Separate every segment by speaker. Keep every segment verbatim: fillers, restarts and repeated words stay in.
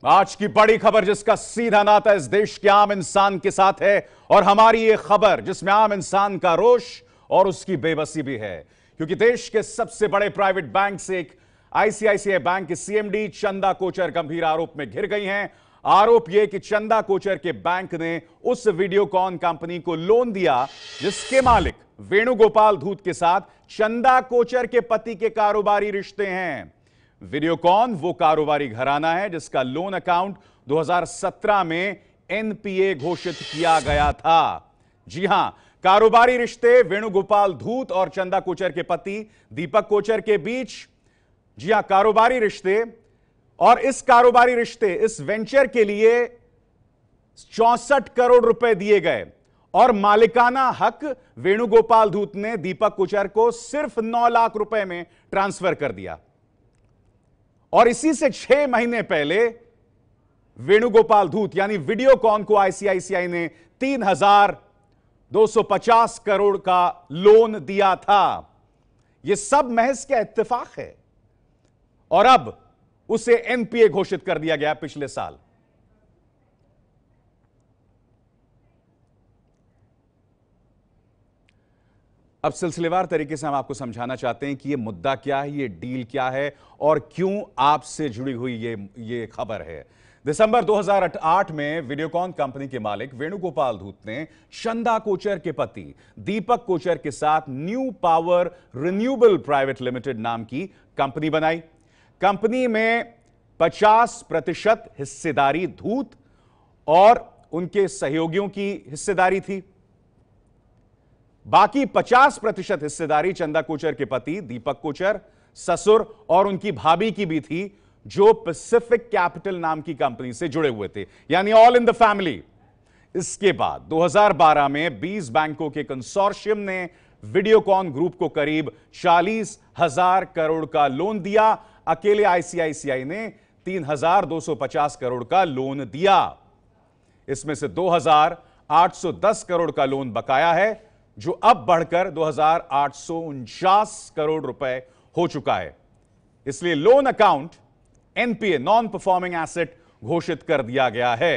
Speaker 1: आज की बड़ी खबर जिसका सीधा नाता इस देश के आम इंसान के साथ है और हमारी ये खबर जिसमें आम इंसान का रोष और उसकी बेबसी भी है, क्योंकि देश के सबसे बड़े प्राइवेट बैंक से एक आईसीआईसीआई बैंक की सीएमडी चंदा कोचर गंभीर आरोप में घिर गई हैं। आरोप यह कि चंदा कोचर के बैंक ने उस वीडियोकॉन कंपनी को लोन दिया जिसके मालिक वेणुगोपाल धूत के साथ चंदा कोचर के पति के कारोबारी रिश्ते हैं। वीडियोकॉन वो कारोबारी घराना है जिसका लोन अकाउंट दो हज़ार सत्रह में एनपीए घोषित किया गया था। जी हां, कारोबारी रिश्ते वेणुगोपाल धूत और चंदा कोचर के पति दीपक कोचर के बीच। जी हां, कारोबारी रिश्ते, और इस कारोबारी रिश्ते इस वेंचर के लिए चौसठ करोड़ रुपए दिए गए और मालिकाना हक वेणुगोपाल धूत ने दीपक कोचर को सिर्फ नौ लाख रुपए में ट्रांसफर कर दिया। और इसी से छह महीने पहले वेणुगोपाल धूत यानी वीडियोकॉन को आईसीआईसीआई ने तीन हजार दो सौ पचास करोड़ का लोन दिया था। यह सब महज क्या इत्तेफाक है, और अब उसे एनपीए घोषित कर दिया गया पिछले साल। अब सिलसिलेवार तरीके से हम आपको समझाना चाहते हैं कि यह मुद्दा क्या है, यह डील क्या है और क्यों आपसे जुड़ी हुई ये ये खबर है। दिसंबर दो हज़ार आठ में वीडियोकॉन कंपनी के मालिक वेणुगोपाल धूत ने चंदा कोचर के पति दीपक कोचर के साथ new power renewable private limited नाम की कंपनी बनाई। कंपनी में पचास प्रतिशत हिस्सेदारी धूत और उनके सहयोगियों की हिस्सेदारी थी। बाकी पचास प्रतिशत हिस्सेदारी चंदा कोचर के पति दीपक कोचर, ससुर और उनकी भाभी की भी थी, जो पैसिफिक कैपिटल नाम की कंपनी से जुड़े हुए थे, यानी ऑल इन द फैमिली। इसके बाद दो हज़ार बारह में बीस बैंकों के कंसोर्शियम ने वीडियोकॉन ग्रुप को करीब चालीस हजार करोड़ का लोन दिया। अकेले आईसीआईसीआई ने तीन हजार दो सौ पचास करोड़ का लोन दिया। इसमें से दो हजार आठ सौ दस करोड़ का लोन बकाया है, जो अब बढ़कर दो हजार आठ सौ उनचास करोड़ रुपए हो चुका है। इसलिए loan account NPA non performing asset घोषित कर दिया गया है।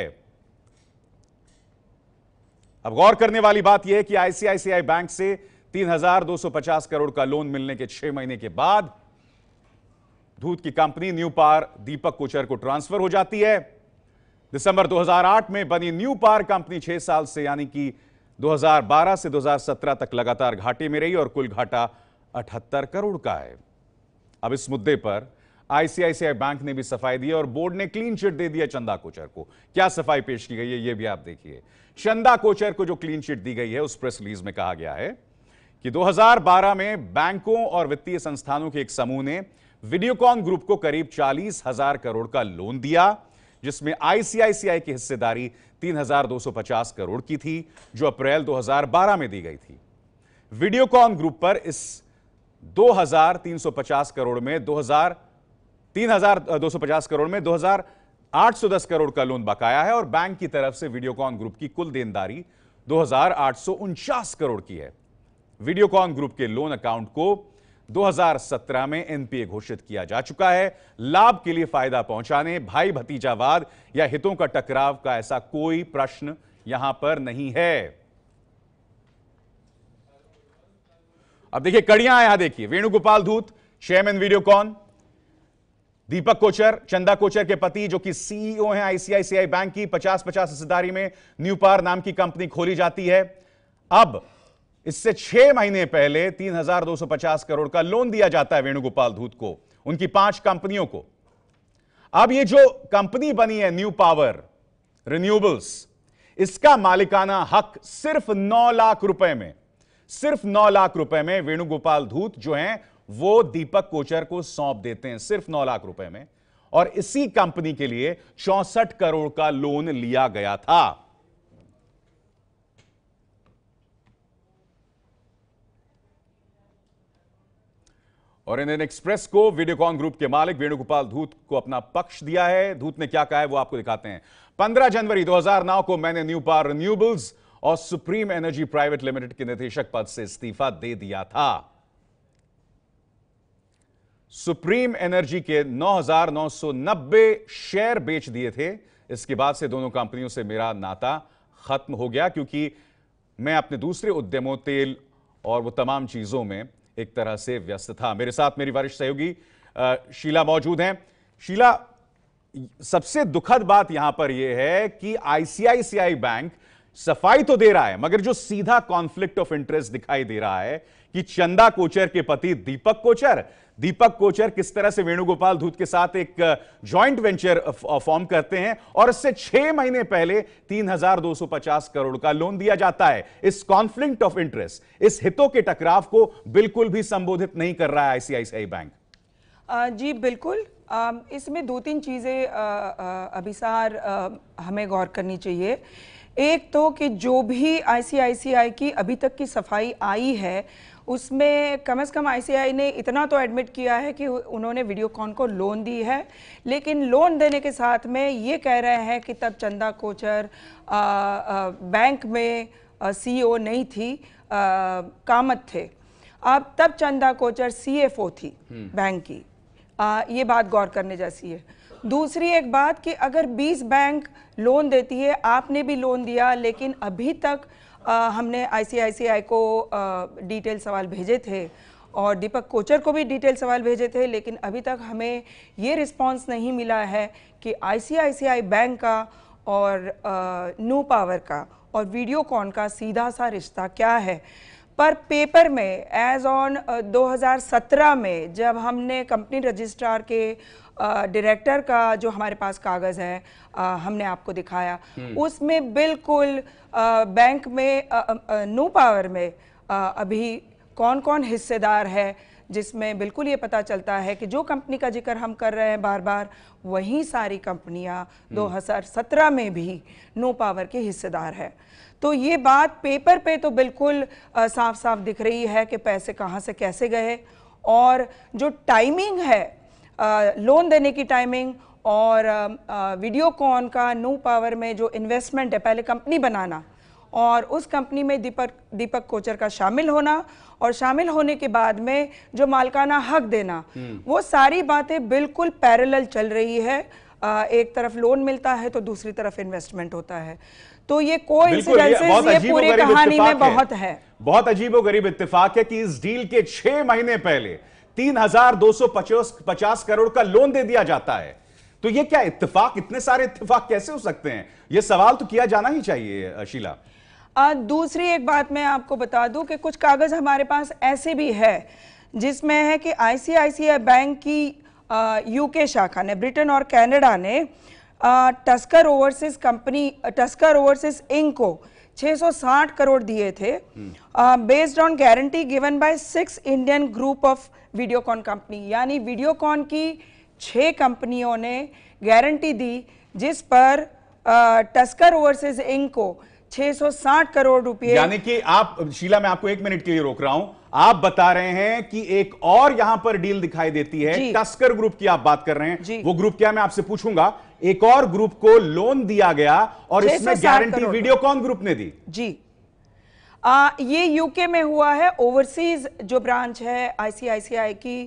Speaker 1: अब गौर करने वाली बात यह है कि आईसीआईसीआई बैंक से तीन हजार दो सौ पचास करोड़ का लोन मिलने के छह महीने के बाद धूत की company new power Deepak Kochhar को ट्रांसफर हो जाती है। दिसंबर दो हज़ार आठ में बनी न्यू पावर कंपनी छह साल से यानी कि दो हज़ार बारह से दो हज़ार सत्रह तक लगातार घाटे में रही और कुल घाटा अठहत्तर करोड़ का है। अब इस मुद्दे पर आईसीआईसीआई बैंक ने भी सफाई दी और बोर्ड ने क्लीन चिट दे दिया चंदा कोचर को। क्या सफाई पेश की गई है, यह भी आप देखिए। चंदा कोचर को जो क्लीन चिट दी गई है, उस प्रेस रिलीज में कहा गया है कि दो हज़ार बारह में बैंकों और वित्तीय संस्थानों के एक समूह ने वीडियोकॉन ग्रुप को करीब चालीस हजार करोड़ का लोन दिया, जिसमें आईसीआईसीआई की हिस्सेदारी तीन हजार दो सौ पचास करोड़ की थी, जो अप्रैल दो हज़ार बारह में दी गई थी। वीडियोकॉन ग्रुप पर इस दो हजार तीन सौ पचास करोड़ में दो हजार तीन हजार दो सौ पचास करोड़ में दो हजार आठ सौ दस करोड़ का लोन बकाया है और बैंक की तरफ से वीडियोकॉन ग्रुप की कुल देनदारी दो हजार आठ सौ उनचास करोड़ की है। वीडियोकॉन ग्रुप के लोन अकाउंट को दो हज़ार सत्रह में एनपीए घोषित किया जा चुका है। लाभ के लिए फायदा पहुंचाने, भाई भतीजावाद या हितों का टकराव का ऐसा कोई प्रश्न यहां पर नहीं है। अब देखिए कड़ियां, यहां देखिए वेणुगोपाल धूत चेयरमैन वीडियोकॉन, दीपक कोचर चंदा कोचर के पति जो कि सीईओ हैं आईसीआईसीआई बैंक की, पचास पचास हिस्सेदारी में न्यू पावर नाम की कंपनी खोली जाती है। अब इससे छह महीने पहले तीन हजार दो सौ पचास करोड़ का लोन दिया जाता है वेणुगोपाल धूत को, उनकी पांच कंपनियों को। अब ये जो कंपनी बनी है न्यू पावर रिन्यूएबल्स, इसका मालिकाना हक सिर्फ नौ लाख रुपए में सिर्फ नौ लाख रुपए में वेणुगोपाल धूत जो हैं वो दीपक कोचर को सौंप देते हैं, सिर्फ नौ लाख रुपए में। और इसी कंपनी के लिए चौसठ करोड़ का लोन लिया गया था। और इंडियन एक्सप्रेस को वीडियोकॉन ग्रुप के मालिक वेणुगोपाल धूत को अपना पक्ष दिया है। धूत ने क्या कहा है वो आपको दिखाते हैं। पंद्रह जनवरी दो हज़ार नौ को मैंने न्यू पावर रिन्यूएबल्स और सुप्रीम एनर्जी प्राइवेट लिमिटेड के निदेशक पद से इस्तीफा दे दिया था। सुप्रीम एनर्जी के नौ हज़ार नौ सौ नब्बे शेयर बेच दिए थे। इसके बाद से दोनों कंपनियों से मेरा नाता खत्म हो गया, क्योंकि मैं अपने दूसरे उद्यमों, तेल और वो तमाम चीजों में एक तरह से व्यस्त था। मेरे साथ मेरी वरिष्ठ सहयोगी शीला मौजूद हैं। शीला, सबसे दुखद बात यहां पर यह है कि आईसीआईसीआई बैंक सफाई तो दे रहा है, मगर जो सीधा कॉन्फ्लिक्ट ऑफ इंटरेस्ट दिखाई दे रहा है कि चंदा कोचर के पति दीपक कोचर दीपक कोचर किस तरह से वेणुगोपाल धूत के साथ एक जॉइंट वेंचर फॉर्म करते हैं और इससे छह महीने पहले तीन हज़ार दो सौ पचास करोड़ का लोन दिया जाता है। इस कॉन्फ्लिक्ट ऑफ इंटरेस्ट, इस हितों के टकराव को बिल्कुल भी संबोधित नहीं कर रहा है आईसीआईसीआई बैंक।
Speaker 2: आ, जी बिल्कुल, आ, इसमें दो तीन चीज़ें अभिसार हमें गौर करनी चाहिए। एक तो कि जो भी आईसीआईसीआई की अभी तक की सफाई आई है उसमें कम से कम आईसीआई ने इतना तो एडमिट किया है कि उन्होंने वीडियोकॉन को लोन दी है, लेकिन लोन देने के साथ में ये कह रहे हैं कि तब चंदा कोचर आ, आ, बैंक में सीईओ नहीं थी, आ, कामत थे। अब तब चंदा कोचर सीएफओ थी बैंक की। आ, ये बात गौर करने जैसी है। दूसरी एक बात कि अगर बीस बैंक लोन देती है, आपने भी लोन दिया, लेकिन अभी तक आ, हमने आईसीआईसीआई को आ, डिटेल सवाल भेजे थे और दीपक कोचर को भी डिटेल सवाल भेजे थे, लेकिन अभी तक हमें ये रिस्पांस नहीं मिला है कि आईसीआईसीआई बैंक का और न्यू पावर का और वीडियोकॉन का सीधा सा रिश्ता क्या है। पर पेपर में एज ऑन दो हज़ार सत्रह में जब हमने कंपनी रजिस्ट्रार के डायरेक्टर का जो हमारे पास कागज़ है आ, हमने आपको दिखाया, उसमें बिल्कुल आ, बैंक में न्यू पावर में आ, अभी कौन कौन हिस्सेदार है, जिसमें बिल्कुल ये पता चलता है कि जो कंपनी का जिक्र हम कर रहे हैं बार बार, वही सारी कंपनियां दो हज़ार सत्रह में भी न्यू पावर के हिस्सेदार है। तो ये बात पेपर पे तो बिल्कुल आ, साफ साफ दिख रही है कि पैसे कहाँ से कैसे गए, और जो टाइमिंग है आ, लोन देने की टाइमिंग और वीडियोकॉन का न्यू पावर में जो इन्वेस्टमेंट है, पहले कंपनी बनाना और उस कंपनी में दीपक दीपक कोचर का शामिल होना और शामिल होने के बाद में जो मालकाना हक देना, वो सारी बातें बिल्कुल पैरेलल चल रही है। आ, एक तरफ लोन मिलता है तो दूसरी तरफ इन्वेस्टमेंट होता है। तो ये कोइंसिडेंसेस ये पूरी कहानी में बहुत है।
Speaker 1: बहुत अजीबोगरीब इत्तेफाक है कि इस डील के छह महीने पहले तीन हज़ार दो सौ पचास करोड़ का लोन दे दिया जाता है। तो ये क्या इत्तेफाक, इतने सारे इत्तेफाक कैसे हो सकते हैं? ये सवाल तो किया जाना ही चाहिए शीला।
Speaker 2: आ, दूसरी एक बात मैं आपको बता दूं कि कुछ कागज हमारे पास ऐसे भी है जिसमें है कि आईसीआईसीआई बैंक की यूके शाखा ने, ब्रिटेन और कनाडा ने आ, Tusker overseas company, Tusker overseas Inc को छह सौ साठ करोड़ दिए थे, based on guarantee given by six Indian group of Videocon company. यानी वीडियोकॉन की छह कंपनियों ने गारंटी दी, जिस पर टस्कर ओवरसीज इंक को छह सौ साठ करोड़ रुपए।
Speaker 1: यानी कि आप, शीला मैं आपको एक मिनट के लिए रोक रहा हूं, आप बता रहे हैं कि एक और यहां पर डील दिखाई देती है, टस्कर ग्रुप की आप बात कर रहे हैं, वो ग्रुप क्या मैं आपसे पूछूंगा। एक और ग्रुप को लोन दिया गया और इसमें गारंटी वीडियोकॉन ग्रुप ने दी।
Speaker 2: जी आ, ये यूके में हुआ है। ओवरसीज जो ब्रांच है आईसीआईसीआई की,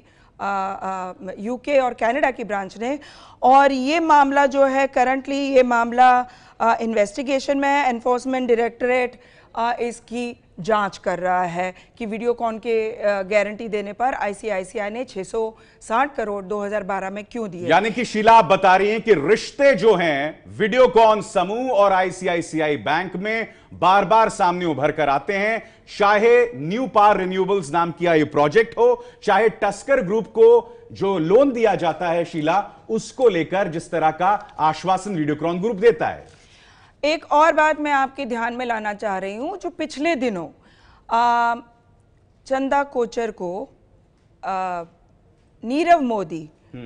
Speaker 2: यूके और कनाडा की ब्रांच ने, और ये मामला जो है करंटली ये मामला इन्वेस्टिगेशन में है। एनफोर्समेंट डायरेक्टरेट इसकी जांच कर रहा है कि वीडियोकॉन के गारंटी देने पर आईसीआईसीआई ने छह सौ साठ करोड़ दो हज़ार बारह में क्यों दिए।
Speaker 1: यानी कि शीला आप बता रही हैं कि रिश्ते जो हैं वीडियोकॉन समूह और आईसीआईसीआई बैंक में बार बार सामने उभर कर आते हैं, चाहे न्यू पावर रिन्यूएबल्स नाम किया ये प्रोजेक्ट हो, चाहे टस्कर ग्रुप को जो लोन दिया जाता है शीला, उसको लेकर जिस तरह का आश्वासन वीडियोकॉन ग्रुप देता है।
Speaker 2: एक और बात मैं आपके ध्यान में लाना चाह रही हूं, जो पिछले दिनों आ, चंदा कोचर को आ, नीरव मोदी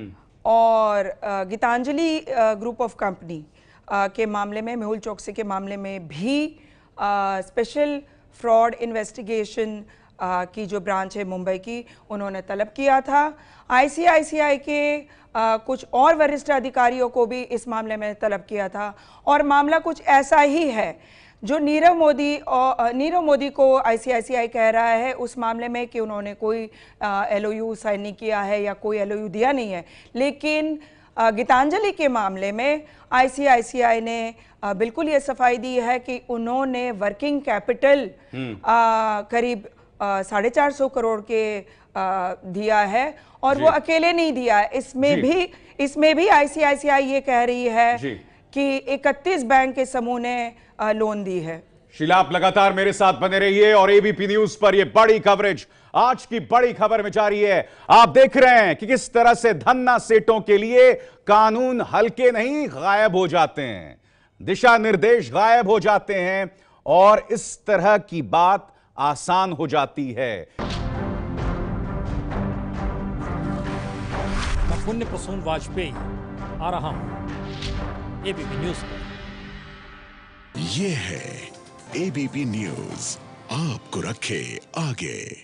Speaker 2: और आ, गीतांजलि ग्रुप ऑफ कंपनी के मामले में, मेहुल चोकसी के मामले में भी आ, स्पेशल फ्रॉड इन्वेस्टिगेशन की जो ब्रांच है मुंबई की, उन्होंने तलब किया था। आईसीआईसीआई के आ, कुछ और वरिष्ठ अधिकारियों को भी इस मामले में तलब किया था, और मामला कुछ ऐसा ही है जो नीरव मोदी और नीरव मोदी को आईसीआईसीआई कह रहा है उस मामले में कि उन्होंने कोई एलओयू साइन नहीं किया है या कोई एलओयू दिया नहीं है, लेकिन अ, गीतांजलि के मामले में आईसीआईसीआई ने अ, बिल्कुल ये सफाई दी है कि उन्होंने वर्किंग कैपिटल करीब अ, साढ़े चार सौ करोड़ के अ, दिया है और वो अकेले नहीं दिया है। इसमें भी इसमें भी आईसीआईसीआई ये कह रही है
Speaker 1: जी।
Speaker 2: कि इकतीस बैंक के समूह ने अ, लोन दी है।
Speaker 1: शीला, आप लगातार मेरे साथ बने रहिए और एबीपी न्यूज पर यह बड़ी कवरेज आज की बड़ी खबर में जारी है। आप देख रहे हैं कि किस तरह से धन्ना सेठों के लिए कानून हल्के नहीं गायब हो जाते हैं, दिशा निर्देश गायब हो जाते हैं और इस तरह की बात आसान हो जाती है।
Speaker 3: मैं पुण्य प्रसून वाजपेयी आ रहा हूं एबीपी न्यूज पर।
Speaker 4: ये है एबीपी न्यूज, आपको रखे आगे।